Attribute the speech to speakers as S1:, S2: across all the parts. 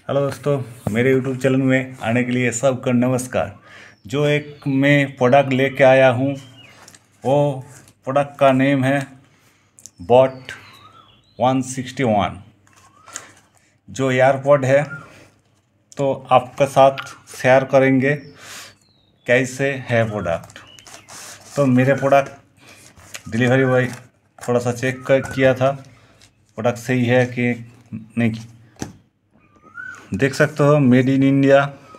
S1: Hello दोस्तों, मेरे YouTube channel में आने के लिए सबको नमस्कार। जो एक मैं प्रोडक्ट लेके आया हूँ वो प्रोडक्ट का नेम है बॉट 161। जो एयरपॉड है तो आपके साथ शेयर करेंगे कैसे है प्रोडक्ट। तो मेरे प्रोडक्ट डिलीवरी बॉय थोड़ा सा चेक किया था प्रोडक्ट सही है कि नहीं। देख सकते हो made in India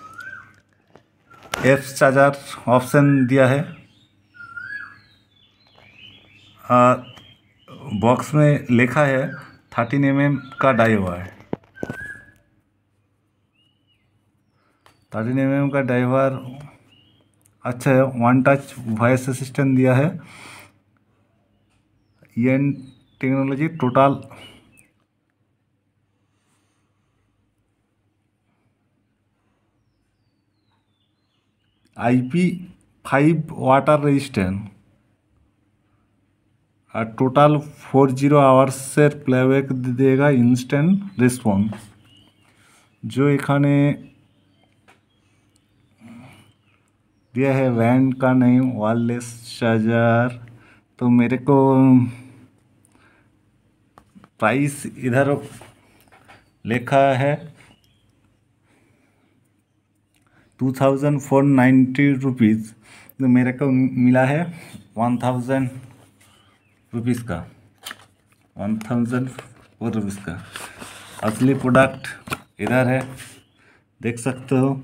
S1: F charger option दिया है। बॉक्स में लिखा है 13 mm का डाई हुआ है। 13 mm का डाइवर अच्छा है। वन टच वॉइस असिस्टेंट दिया है। ये technology total IP5 water resistant और टोटल 40 आवर्स से प्लेबैक देगा, इंस्टेंट रिस्पॉन्स। जो एखाने दिया है वैन का नहीं, वायरलेस चार्जर। तो मेरे को प्राइस इधर लिखा है 2490 रुपीज़। तो मेरे को मिला है 1000 रुपीज़ का, 1004 रुपीज़ का। असली प्रोडक्ट इधर है, देख सकते हो।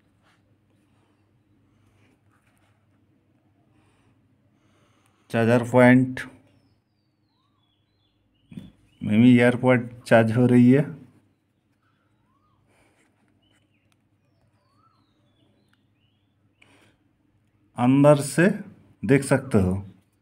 S1: चार्जर पॉइंट में भी एयरपॉड चार्ज हो रही है। अंदर से देख सकते हो,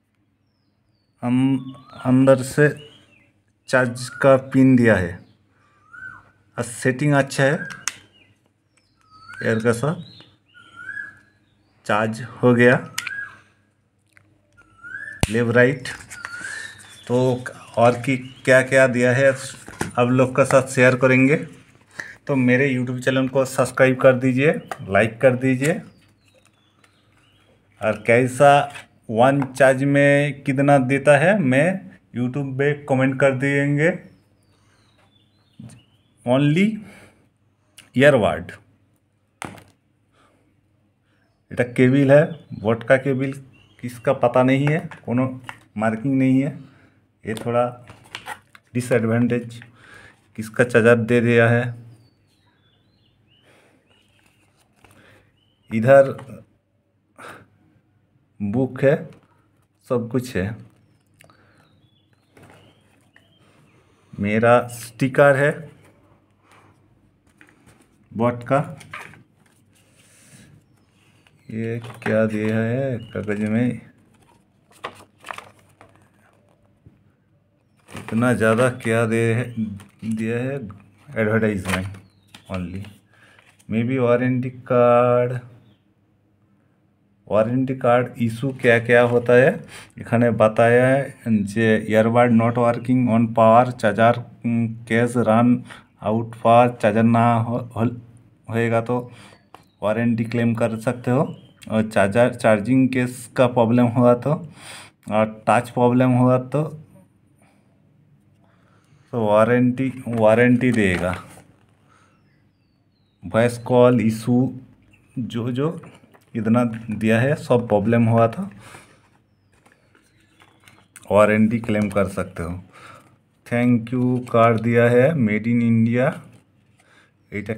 S1: अंदर से चार्ज का पिन दिया है और सेटिंग अच्छा है। एयर का साथ चार्ज हो गया लेफ्ट राइट। तो और की क्या क्या दिया है अब लोग का साथ शेयर करेंगे। तो मेरे यूट्यूब चैनल को सब्सक्राइब कर दीजिए, लाइक कर दीजिए। और कैसा वन चार्ज में कितना देता है मैं यूट्यूब पे कमेंट कर देंगे। ओनली ईयरबड এটা केबल है, बोट का केबल किसका पता नहीं है, कोनो मार्किंग नहीं है। ये थोड़ा डिसएडवांटेज किसका चार्जर दे दिया है। इधर बुक है, सब कुछ है। मेरा स्टिकर है बॉट का। ये क्या दिया है कागज में, इतना ज़्यादा क्या दिया है। Advertisement only, may be warranty card issue क्या क्या होता है এখানে बताया है। जे earbud not working on power charger case run out power charger ना होएगा तो वारंटी क्लेम कर सकते हो। और चार्जिंग केस का प्रॉब्लम हुआ तो और टच प्रॉब्लम हुआ तो वारंटी देगा। वॉइस कॉल इशू जो जो इतना दिया है, सब प्रॉब्लम हुआ था वारंटी क्लेम कर सकते हो। थैंक यू कार्ड दिया है मेड इन इंडिया। এটা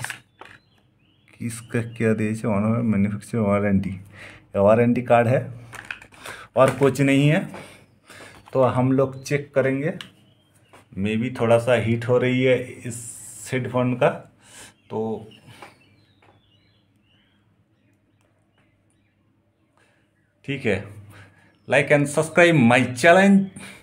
S1: किसका क्या दिए मैन्युफैक्चर वारंटी कार्ड है और कुछ नहीं है। तो हम लोग चेक करेंगे। मे भी थोड़ा सा हीट हो रही है इस हेडफोन का। तो ठीक है, like and subscribe my channel.